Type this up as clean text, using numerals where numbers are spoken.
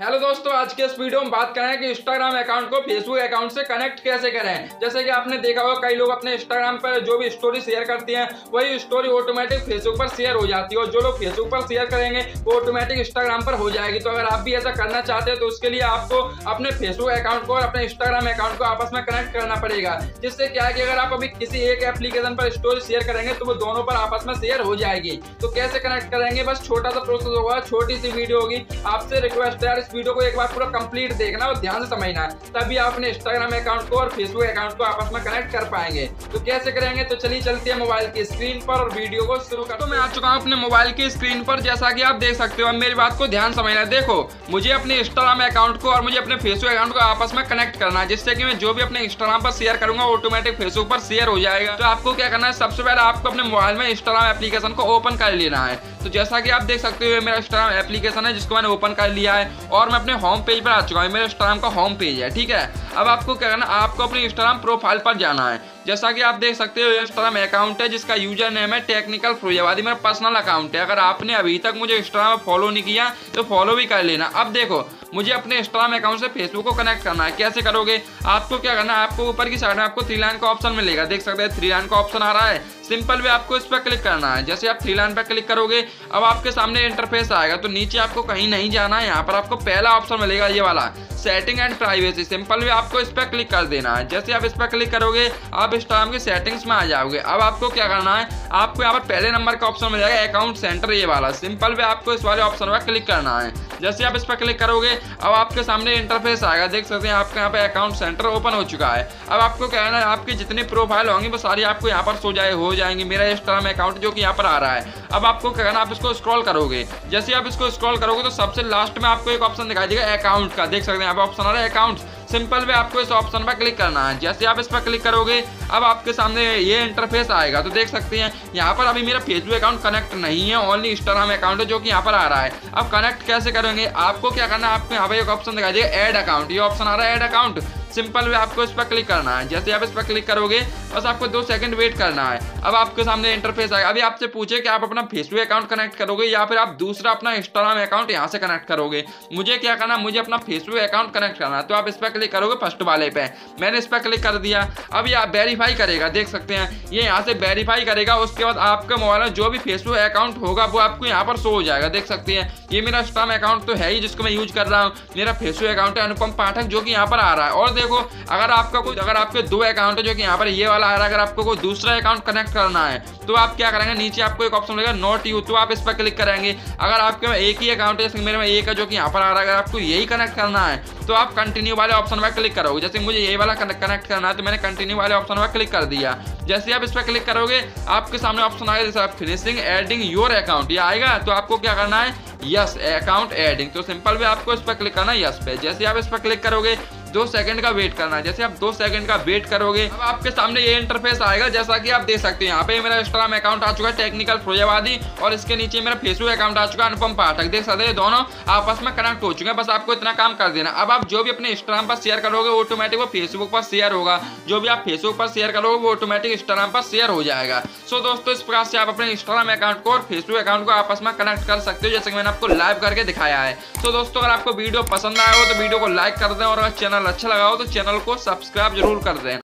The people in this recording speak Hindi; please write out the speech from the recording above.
हेलो दोस्तों, आज के इस वीडियो में बात करें कि इंस्टाग्राम अकाउंट को फेसबुक अकाउंट से कनेक्ट कैसे करें। जैसे कि आपने देखा होगा कई लोग अपने इंस्टाग्राम पर जो भी स्टोरी शेयर करते हैं वही स्टोरी ऑटोमेटिक फेसबुक पर शेयर हो जाती है और जो लोग फेसबुक पर शेयर करेंगे वो ऑटोमेटिक इंस्टाग्राम पर हो जाएगी। तो अगर आप भी ऐसा करना चाहते हैं तो उसके लिए आपको अपने फेसबुक अकाउंट को और अपने इंस्टाग्राम अकाउंट को आपस में कनेक्ट करना पड़ेगा। जिससे क्या है कि अगर आप अभी किसी एक एप्लीकेशन पर स्टोरी शेयर करेंगे तो वो दोनों पर आपस में शेयर हो जाएगी। तो कैसे कनेक्ट करेंगे, बस छोटा सा प्रोसेस होगा, छोटी सी वीडियो होगी। आपसे रिक्वेस्ट है यार, इस वीडियो को एक बार पूरा कंप्लीट देखना और ध्यान से समझना, तभी आप अपने इंस्टाग्राम अकाउंट को और फेसबुक अकाउंट को आपस में कनेक्ट कर पाएंगे। तो कैसे करेंगे, तो चलिए चलते हैं मोबाइल की स्क्रीन पर और वीडियो को शुरू कर। तो मैं आ चुका हूं अपने मोबाइल की स्क्रीन पर, जैसा कि आप देख सकते हो। अब मेरी बात को ध्यान समझना। देखो, मुझे अपने इंस्टाग्राम अकाउंट को और मुझे अपने फेसबुक अकाउंट को आपस में कनेक्ट करना है, जिससे कि मैं जो भी अपने इंस्टाग्राम पर शेयर करूंगा ऑटोमेटिक फेसबुक पर शेयर हो जाएगा। तो आपको क्या करना है, सबसे पहले आपको अपने मोबाइल में इंस्टाग्राम एप्लीकेशन को ओपन कर लेना है। तो जैसा कि आप देख सकते हो मेरा इंस्टाग्राम एप्लीकेशन है जिसको मैंने ओपन कर लिया है और मैं अपने होम पेज पर आ चुका हूँ। मेरा इंस्टाग्राम का होम पेज है, ठीक है। अब आपको क्या करना है, आपको अपने इंस्टाग्राम प्रोफाइल पर जाना है। जैसा कि आप देख सकते हो इंस्टाग्राम अकाउंट है जिसका यूजर नेम है टेक्निकल फरोजाबादी, मेरा पर्सनल अकाउंट है। अगर आपने अभी तक मुझे इंस्टाग्राम पर फॉलो नहीं किया तो फॉलो भी कर लेना। अब देखो, मुझे अपने इंस्टाग्राम अकाउंट से फेसबुक को कनेक्ट करना है। कैसे करोगे, आपको क्या करना है, आपको ऊपर की साइड में आपको थ्री लाइन का ऑप्शन मिलेगा, देख सकते हैं थ्री लाइन का ऑप्शन आ रहा है। सिंपल भी आपको इस पर क्लिक करना है। जैसे आप थ्री लाइन पर क्लिक करोगे अब आपके सामने इंटरफेस आएगा। तो नीचे आपको कहीं नहीं जाना है, यहाँ पर आपको पहला ऑप्शन मिलेगा ये वाला, सेटिंग एंड प्राइवेसी। सिंपल भी आपको इस पर क्लिक कर देना है। जैसे आप इस पर क्लिक करोगे आप इंस्टाग्राम की सेटिंग्स में आ जाओगे। अब आपको क्या करना है, आपको यहाँ पर पहले नंबर का ऑप्शन मिल जाएगा अकाउंट सेंटर, ये वाला। सिंपल भी आपको इस वाले ऑप्शन पर क्लिक करना है। जैसे आप इस पर क्लिक करोगे अब आपके सामने इंटरफेस आएगा, देख सकते हैं आपके यहाँ पे अकाउंट सेंटर ओपन हो चुका है। अब आपको क्या करना है, आपकी जितनी प्रोफाइल होंगी वो सारी आपको यहाँ पर हो जाएंगी। मेरा इंस्टाग्राम अकाउंट जो कि यहाँ पर आ रहा है। अब आपको क्या करना है, आप इसको स्क्रॉल करोगे। जैसे आप इसको स्क्रॉल करोगे तो सबसे लास्ट में आपको एक ऑप्शन दिखाई देगा अकाउंट का, देख सकते हैं यहाँ पे ऑप्शन आ रहा है अकाउंट। सिंपल भी आपको इस ऑप्शन पर क्लिक करना है। जैसे आप इस पर क्लिक करोगे अब आपके सामने ये इंटरफेस आएगा। तो देख सकते हैं यहाँ पर अभी मेरा फेसबुक अकाउंट कनेक्ट नहीं है, ओनली इंस्टाग्राम अकाउंट है जो कि यहाँ पर आ रहा है। अब कनेक्ट कैसे करेंगे, आपको क्या करना है, आपको यहाँ पर एक ऑप्शन दिखाई देगा ऐड अकाउंट, ये ऑप्शन आ रहा है ऐड अकाउंट। सिंपल वे आपको इस पर क्लिक करना है। जैसे आप इस पर क्लिक करोगे बस आपको 2 सेकंड वेट करना है। अब आपके सामने इंटरफेस आएगा। अभी आपसे पूछे कि आप अपना फेसबुक अकाउंट कनेक्ट करोगे या फिर आप दूसरा अपना इंस्टाग्राम अकाउंट यहाँ से कनेक्ट करोगे। मुझे क्या करना, मुझे अपना फेसबुक अकाउंट कनेक्ट करना है। तो आप इस पर क्लिक करोगे फर्स्ट वाले पे, मैंने इस पर क्लिक कर दिया। अब ये वेरीफाई करेगा, देख सकते हैं ये यहाँ से वेरीफाई करेगा। उसके बाद आपके मोबाइल में जो भी फेसबुक अकाउंट होगा वो आपको यहाँ पर शो हो जाएगा, देख सकते हैं। ये मेरा इंस्टाग्राम अकाउंट तो है ही जिसको मैं यूज कर रहा हूँ। मेरा फेसबुक अकाउंट है अनुपम पाठक जो कि यहाँ पर आ रहा है। और देखो, अगर आपके 2 अकाउंट है जो कि यहाँ पर ये वाला आ रहा है, अगर आपको कोई दूसरा अकाउंट कनेक्ट करना है तो आप क्या करेंगे, नीचे आपको एक ऑप्शन मिलेगा नॉट यू, तो आप इस पर क्लिक करेंगे। अगर आपके में एक ही अकाउंट है, जैसे मेरे में एक है जो कि यहाँ पर आ रहा है, अगर आपको यही कनेक्ट करना है तो आप कंटिन्यू वाले ऑप्शन पर क्लिक करोगे। जैसे मुझे यही वाला कनेक्ट करना है तो मैंने कंटिन्यू वाले ऑप्शन पर क्लिक कर दिया। जैसे आप इस पर क्लिक करोगे आपके सामने ऑप्शन आएगा जैसे आप फिनिशिंग एडिंग योर अकाउंट, ये आएगा। तो आपको क्या करना है, यस अकाउंट एडिंग। तो सिंपल भी आपको इस पर क्लिक करना है यस पे। जैसे आप इस पर क्लिक करोगे 2 सेकंड का वेट करना है। जैसे आप 2 सेकंड का वेट करोगे अब आपके सामने ये इंटरफेस आएगा। जैसा कि आप देख सकते हैं यहाँ पे मेरा इंस्टाग्राम अकाउंट आ चुका है टेक्निकल फरोजाबादी और इसके नीचे मेरा फेसबुक अकाउंट आ चुका है अनुपम पाठक, देख सकते हैं दोनों आपस में कनेक्ट हो चुके हैं। बस आपको इतना काम कर देना। अब आप जो भी अपने इंस्टाग्राम पर शेयर करोगे ऑटोमेटिक वो फेसबुक पर शेयर होगा, जो भी आप फेसबुक पर शेयर करोगे वो ऑटोमेटिक इंस्टाग्राम पर शेयर हो जाएगा। सो दोस्तों, इस प्रकार से आप अपने इंस्टाग्राम अकाउंट को और फेसबुक अकाउंट को आपस में कनेक्ट कर सकते हो, जैसे कि मैंने आपको लाइव करके दिखाया है। तो दोस्तों, अगर आपको वीडियो पसंद आया हो तो वीडियो को लाइक कर दें और अगर चैनल अच्छा लगा हो तो चैनल को सब्सक्राइब जरूर कर दें।